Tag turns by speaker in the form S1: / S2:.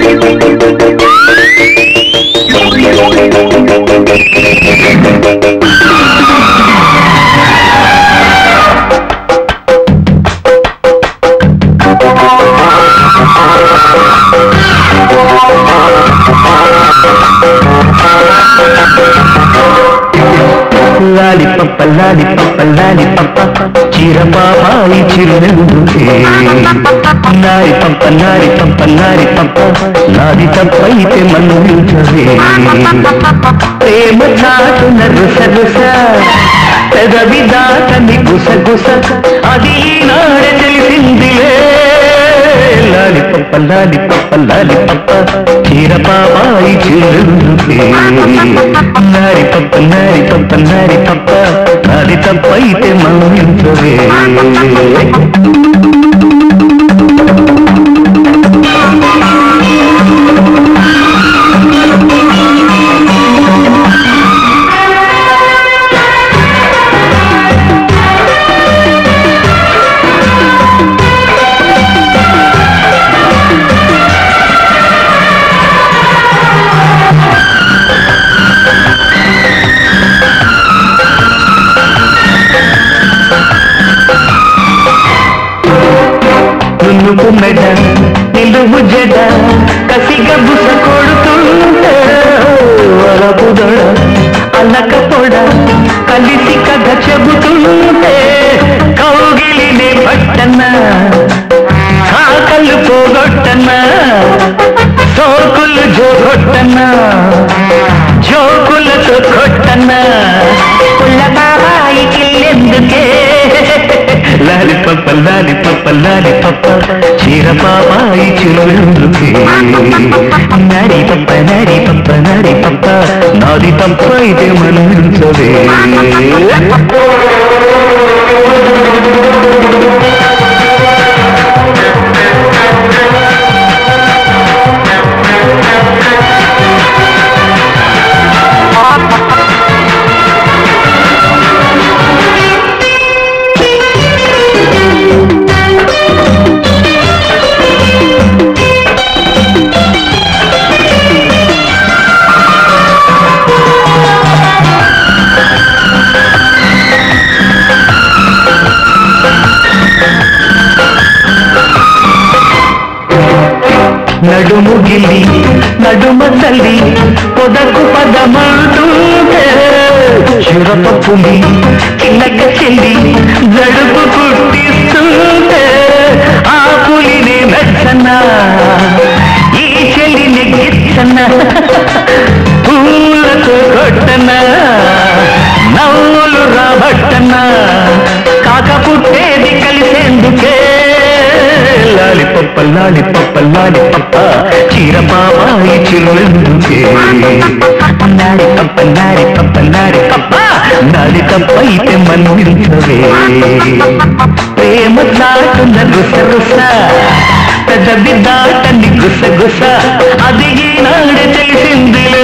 S1: లాలిపప్ప లాలిపప్ప లాలిపప్ప చిరపాపాయి చిరునెందుకే నారిపప్ప నారిపప్ప నారిపప్ప నాది తప్పైతే మన్నించవే ప్రేమ చాటున రుసరుస పెదవి దాటని గుసగుస అది ఈనాడే తెలిసిందిలే లాలిపప్ప లాలిపప్ప లాలిపప్ప చిరపాపాయి చిరునెందుకే నారిపప్ప నారిపప్ప నారిపప్ప నాది తప్పైతే మన్నించవే నువ్వు మెడ నిలువు జడ కసిగా బుస కొడుతుంటే అలపుదొడ అలక పొడ కలిసి కథ చెబుతుంటే కౌగిలినే పట్టన కాకలు పోగొట్టన సోకులు జోగొట్టన జోకులతో కొట్టన పుల్ల బాబాయికి ఎందుకే లాలిపప్ప లాలిపప్ప లాలిపప్ప చిరపాపాయి చిరునెందుకే నారిపప్ప నారిపప్ప నారిపప్ప నాది తప్పైతే మన్నించవే నడుము గిల్లి నడుమ తల్లి పొదకు పదమంటుంటే చిరపప్పుని చిన్నక చెల్లి జడుపు కుట్టిస్తుంటే ఆ పులిని నచ్చనా ఈ చెల్లిని గిచ్చన పూలతో కొట్టన నవ్వులు రాబట్టన కాక పుట్టేది కలిసేందుకే లాలిపప్ప లాలిపప్ప లాలిపప్ప చిరపాపాయి చిరునెందుకే నారిపప్ప నారిపప్ప నారిపప్ప నాది తప్పైతే మన్నించవే ప్రేమ చాటున రుసరుస పెదవి దాటని గుసగుస అది ఈనాడే తెలిసిందిలే